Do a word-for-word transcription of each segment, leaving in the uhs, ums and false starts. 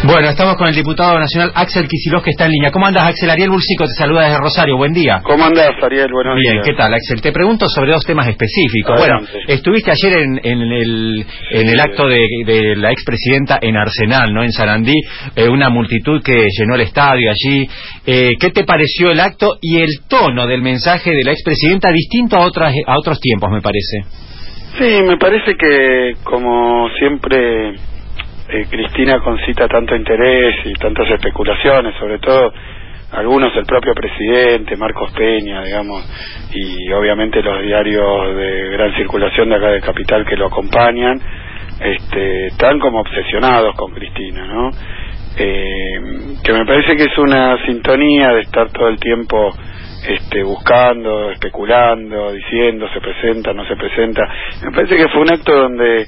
Bueno, estamos con el diputado nacional Axel Kicillof, que está en línea. ¿Cómo andas, Axel? Ariel Bursico te saluda desde Rosario. Buen día. ¿Cómo andás, Ariel? Buenos Bien, días. ¿qué tal, Axel? Te pregunto sobre dos temas específicos. Adelante. Bueno, estuviste ayer en, en el, en el acto de, de la expresidenta en Arsenal, ¿no? En Sarandí, eh, una multitud que llenó el estadio allí. Eh, ¿Qué te pareció el acto y el tono del mensaje de la expresidenta distinto a, otras, a otros tiempos, me parece? Sí, me parece que, como siempre, eh, Cristina concita tanto interés y tantas especulaciones, sobre todo algunos, el propio presidente, Marcos Peña, digamos, y obviamente los diarios de gran circulación de acá de Capital que lo acompañan, este, están como obsesionados con Cristina, ¿no? Eh, que me parece que es una sintonía de estar todo el tiempo este, buscando, especulando, diciendo se presenta, no se presenta. Me parece que fue un acto donde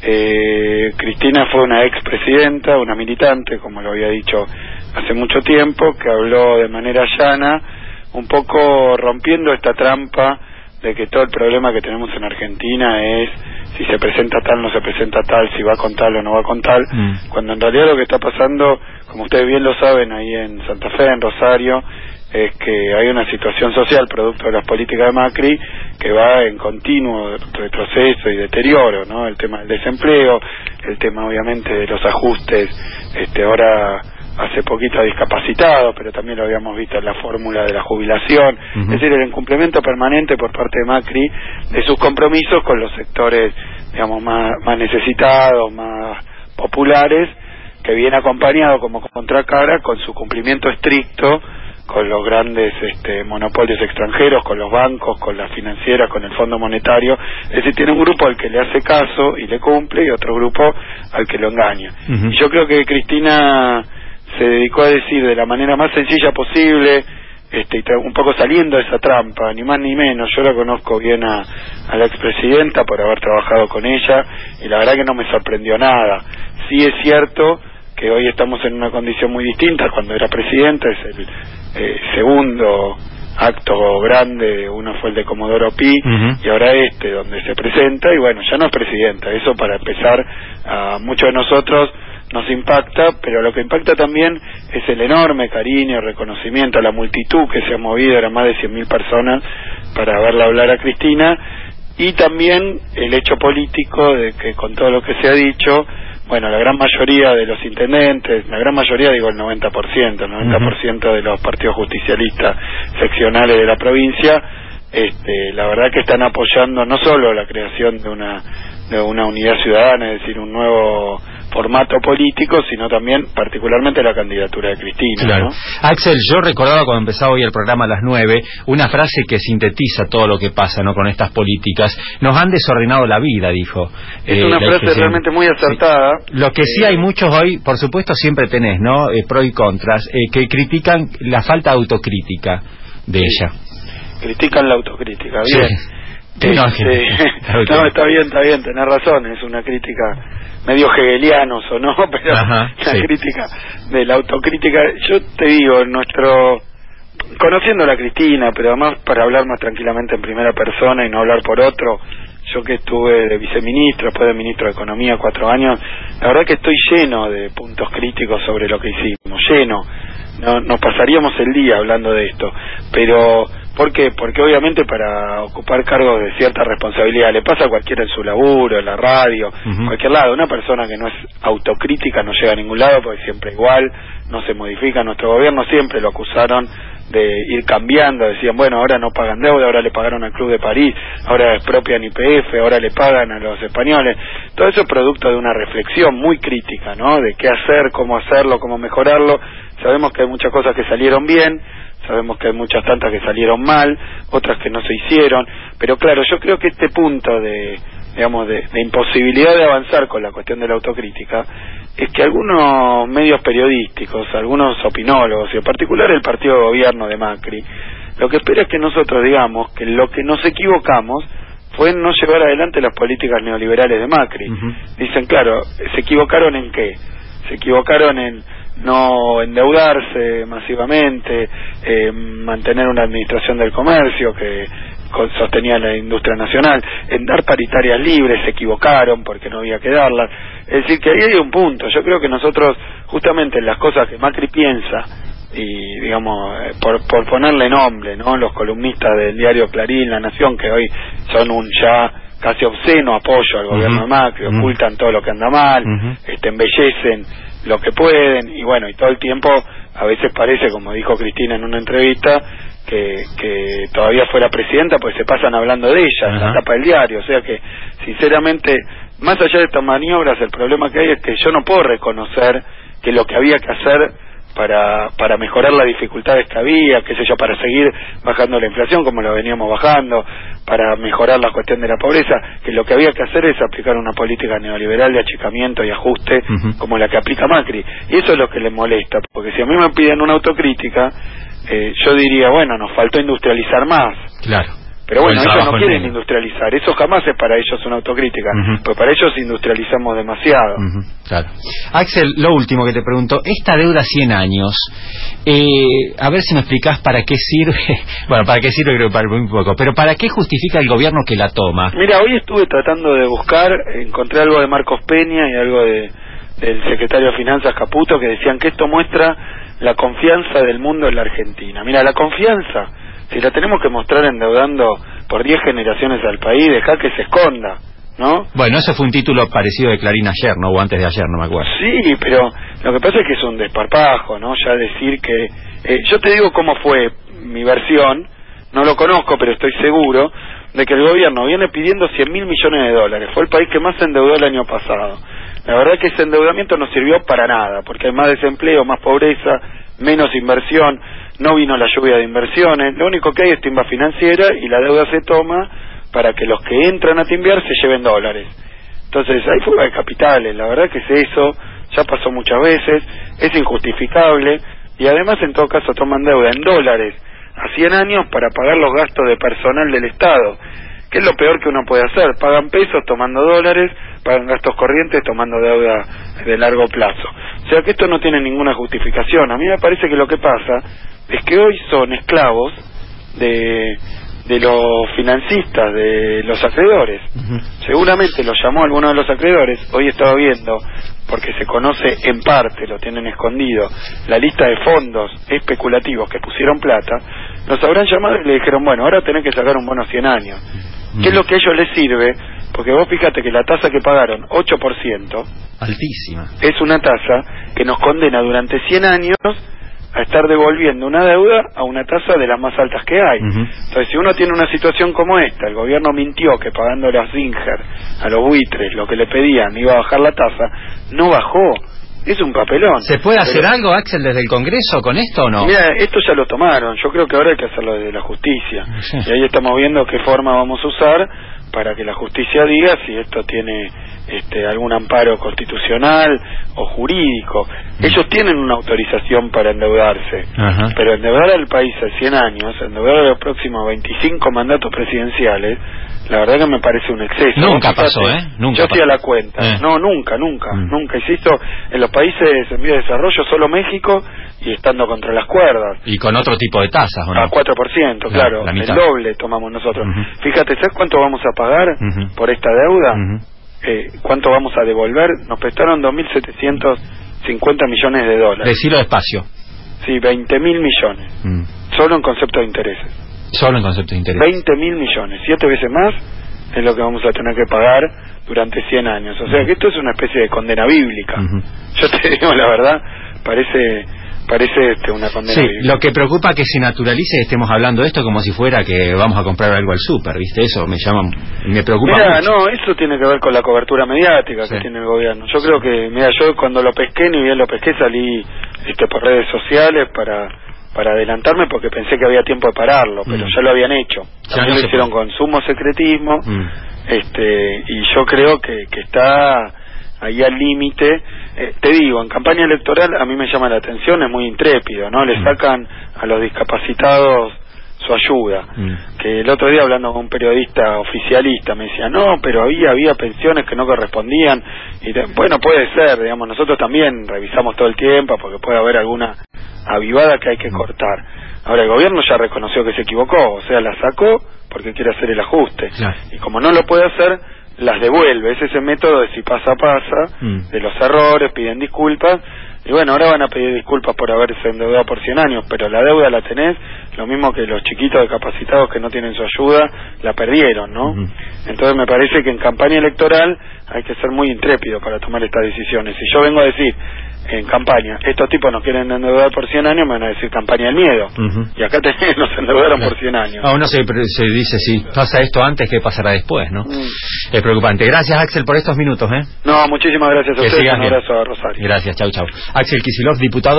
eh, Cristina fue una expresidenta, una militante, como lo había dicho hace mucho tiempo, que habló de manera llana, un poco rompiendo esta trampa de que todo el problema que tenemos en Argentina es si se presenta tal, no se presenta tal, si va con tal o no va con tal, mm. cuando en realidad lo que está pasando, como ustedes bien lo saben, ahí en Santa Fe, en Rosario, es que hay una situación social producto de las políticas de Macri que va en continuo retroceso y deterioro, ¿no? El tema del desempleo, el tema obviamente de los ajustes, este ahora hace poquito a discapacitados, pero también lo habíamos visto en la fórmula de la jubilación, uh-huh. Es decir, el incumplimiento permanente por parte de Macri de sus compromisos con los sectores, digamos, más, más necesitados, más populares, que viene acompañado como contracara con su cumplimiento estricto con los grandes este, monopolios extranjeros, con los bancos, con las financieras, con el Fondo Monetario. Es decir, tiene un grupo al que le hace caso y le cumple, y otro grupo al que lo engaña. Uh-huh. Y yo creo que Cristina se dedicó a decir de la manera más sencilla posible, este, y un poco saliendo de esa trampa, ni más ni menos. Yo la conozco bien a, a la expresidenta por haber trabajado con ella, y la verdad que no me sorprendió nada. Sí es cierto que hoy estamos en una condición muy distinta. Cuando era presidenta, es el eh, segundo acto grande, uno fue el de Comodoro Pi, uh-huh. y ahora este, donde se presenta, y bueno, ya no es presidenta. Eso, para empezar, a muchos de nosotros nos impacta, pero lo que impacta también es el enorme cariño, reconocimiento a la multitud que se ha movido, eran más de cien mil personas para verla hablar a Cristina, y también el hecho político de que, con todo lo que se ha dicho, bueno, la gran mayoría de los intendentes, la gran mayoría, digo el noventa por ciento, el noventa por ciento uh-huh. de los partidos justicialistas seccionales de la provincia, este, la verdad que están apoyando no solo la creación de una de una unidad ciudadana, es decir, un nuevo formato político, sino también particularmente la candidatura de Cristina, claro. ¿no? Axel, yo recordaba cuando empezaba hoy el programa a las nueve, una frase que sintetiza todo lo que pasa, ¿no?, con estas políticas. Nos han desordenado la vida, dijo. Es eh, una frase realmente muy acertada. Sí. Lo que sí hay muchos hoy, por supuesto siempre tenés, ¿no?, eh, pro y contras, eh, que critican la falta de autocrítica de sí. ella. Critican la autocrítica, bien. Sí. Sí, no, este, no, está bien, está bien, tenés razón, es una crítica medio hegelianos o no, pero Ajá, la sí. crítica de la autocrítica. Yo te digo, nuestro conociendo a la Cristina, pero además para hablar más tranquilamente en primera persona y no hablar por otro, yo que estuve de viceministro, después de ministro de Economía cuatro años, la verdad que estoy lleno de puntos críticos sobre lo que hicimos, lleno. No, nos pasaríamos el día hablando de esto, pero ¿por qué? Porque obviamente para ocupar cargos de cierta responsabilidad, le pasa a cualquiera en su laburo, en la radio, uh-huh. cualquier lado. Una persona que no es autocrítica no llega a ningún lado, porque siempre igual, no se modifica. Nuestro gobierno siempre lo acusaron de ir cambiando, decían, bueno, ahora no pagan deuda, ahora le pagaron al Club de París, ahora expropian Y P F, ahora le pagan a los españoles. Todo eso es producto de una reflexión muy crítica, ¿no?, de qué hacer, cómo hacerlo, cómo mejorarlo. Sabemos que hay muchas cosas que salieron bien, sabemos que hay muchas tantas que salieron mal, otras que no se hicieron, pero claro, yo creo que este punto de, digamos, de, de imposibilidad de avanzar con la cuestión de la autocrítica es que algunos medios periodísticos, algunos opinólogos, y en particular el partido de gobierno de Macri, lo que espera es que nosotros digamos que lo que nos equivocamos fue en no llevar adelante las políticas neoliberales de Macri. Uh-huh. Dicen, claro, ¿se equivocaron en qué? Se equivocaron en no endeudarse masivamente, eh, mantener una administración del comercio que sostenía la industria nacional, en dar paritarias libres, se equivocaron porque no había que darlas. Es decir, que ahí hay un punto. Yo creo que nosotros, justamente en las cosas que Macri piensa, y digamos, por, por ponerle nombre, ¿no? Los columnistas del diario Clarín, La Nación, que hoy son un ya casi obsceno apoyo al gobierno uh-huh. de Macri, uh-huh. ocultan todo lo que anda mal, uh-huh. este, embellecen lo que pueden, y bueno, y todo el tiempo a veces parece, como dijo Cristina en una entrevista, que, que todavía fuera presidenta, pues se pasan hablando de ella, uh-huh. en la tapa del diario. O sea que, sinceramente, más allá de estas maniobras, el problema que hay es que yo no puedo reconocer que lo que había que hacer para para mejorar las dificultades que había, qué sé yo, para seguir bajando la inflación como lo veníamos bajando, para mejorar la cuestión de la pobreza, que lo que había que hacer es aplicar una política neoliberal de achicamiento y ajuste uh-huh. como la que aplica Macri. Y eso es lo que le molesta, porque si a mí me piden una autocrítica, eh, yo diría, bueno, nos faltó industrializar más. Claro. Pero bueno, ellos no quieren industrializar, eso jamás es para ellos una autocrítica, uh-huh. porque para ellos industrializamos demasiado. Uh-huh. Claro. Axel, lo último que te pregunto, esta deuda cien años, eh, a ver si me explicás para qué sirve, bueno, para qué sirve creo que para muy poco, pero ¿para qué justifica el gobierno que la toma? Mira, hoy estuve tratando de buscar, encontré algo de Marcos Peña y algo de del secretario de Finanzas Caputo, que decían que esto muestra la confianza del mundo en la Argentina. Mira, la confianza, si la tenemos que mostrar endeudando por diez generaciones al país, dejar que se esconda, ¿no? Bueno, ese fue un título parecido de Clarín ayer, ¿no? O antes de ayer, no me acuerdo. Sí, pero lo que pasa es que es un desparpajo, ¿no? Ya decir que... Eh, yo te digo cómo fue mi versión, no lo conozco, pero estoy seguro de que el gobierno viene pidiendo cien mil millones de dólares. Fue el país que más se endeudó el año pasado. La verdad es que ese endeudamiento no sirvió para nada, porque hay más desempleo, más pobreza, menos inversión, no vino la lluvia de inversiones, lo único que hay es timba financiera y la deuda se toma para que los que entran a timbiar se lleven dólares. Entonces hay fuga de capitales, la verdad que es eso, ya pasó muchas veces, es injustificable y además en todo caso toman deuda en dólares a cien años para pagar los gastos de personal del Estado, que es lo peor que uno puede hacer, pagan pesos tomando dólares, pagan gastos corrientes tomando deuda de largo plazo. O sea que esto no tiene ninguna justificación. A mí me parece que lo que pasa es que hoy son esclavos de de los financistas, de los acreedores. Uh-huh. Seguramente los llamó alguno de los acreedores, hoy estaba viendo, porque se conoce en parte, lo tienen escondido, la lista de fondos especulativos que pusieron plata, los habrán llamado y le dijeron, bueno, ahora tenés que sacar un bono cien años. Uh-huh. ¿Qué es lo que a ellos les sirve? Porque vos fíjate que la tasa que pagaron, ocho por ciento, altísima, es una tasa que nos condena durante cien años a estar devolviendo una deuda a una tasa de las más altas que hay. Uh-huh. Entonces, si uno tiene una situación como esta, el gobierno mintió que pagando a los Singer, a los buitres, lo que le pedían, iba a bajar la tasa, no bajó. Es un papelón. ¿Se puede hacer Pero, algo, Axel, desde el Congreso con esto o no? Mira, esto ya lo tomaron. Yo creo que ahora hay que hacerlo desde la justicia. Sí. Y ahí estamos viendo qué forma vamos a usar para que la justicia diga si esto tiene este, algún amparo constitucional o jurídico. Mm. Ellos tienen una autorización para endeudarse, Ajá. pero endeudar al país a cien años, endeudar a los próximos veinticinco mandatos presidenciales, la verdad que me parece un exceso. Nunca pasó, ¿eh? Nunca Yo estoy pasó. a la cuenta. Eh. No, nunca, nunca, mm. nunca. Insisto, en los países en vías de desarrollo, solo México, y estando contra las cuerdas. Y con otro tipo de tasas, ¿o no? A cuatro por ciento, la, claro. La el doble tomamos nosotros. Uh-huh. Fíjate, ¿sabes cuánto vamos a pagar uh-huh. por esta deuda? Uh-huh. eh, ¿Cuánto vamos a devolver? Nos prestaron dos mil setecientos cincuenta millones de dólares. Decirlo despacio. Sí, veinte mil millones. Mm. Solo en concepto de intereses. Solo en concepto de intereses. veinte mil millones. Siete veces más es lo que vamos a tener que pagar durante cien años. O sea uh-huh. que esto es una especie de condena bíblica. Uh-huh. Yo te digo la verdad, parece... parece este, una condena. Sí, bíblica. Lo que preocupa que se naturalice y estemos hablando de esto como si fuera que vamos a comprar algo al súper, ¿viste? Eso me llama, me preocupa Mirá, mucho. no, eso tiene que ver con la cobertura mediática sí. que tiene el gobierno. Yo creo que, mira, yo cuando lo pesqué, ni bien lo pesqué, salí este, por redes sociales para para adelantarme porque pensé que había tiempo de pararlo, pero mm. ya lo habían hecho. También no lo hicieron puede. con sumo secretismo, mm. este y yo creo que, que está... ahí al límite, eh, te digo, en campaña electoral a mí me llama la atención, es muy intrépido, ¿no? Le sacan a los discapacitados su ayuda, mm. que el otro día hablando con un periodista oficialista me decía, no, pero había, había pensiones que no correspondían, y de, bueno, puede ser, digamos, nosotros también revisamos todo el tiempo porque puede haber alguna avivada que hay que cortar. Ahora el gobierno ya reconoció que se equivocó, o sea, la sacó porque quiere hacer el ajuste. Claro. Y como no lo puede hacer, las devuelve. Es ese método de si pasa, pasa, mm. de los errores, piden disculpas, y bueno, ahora van a pedir disculpas por haberse endeudado por cien años, pero la deuda la tenés, lo mismo que los chiquitos discapacitados que no tienen su ayuda, la perdieron, ¿no? Uh-huh. Entonces me parece que en campaña electoral hay que ser muy intrépido para tomar estas decisiones. Si yo vengo a decir en campaña, estos tipos nos quieren endeudar por cien años, me van a decir campaña del miedo. Uh-huh. Y acá tenés, nos endeudaron claro. por cien años. Ah, uno se, se dice, si pasa esto antes, ¿qué pasará después, no? Mm. Es preocupante. Gracias, Axel, por estos minutos, ¿eh? No, muchísimas gracias a que ustedes. Un bien. abrazo a Rosario. Gracias, chau, chau. Axel Kicillof, diputado.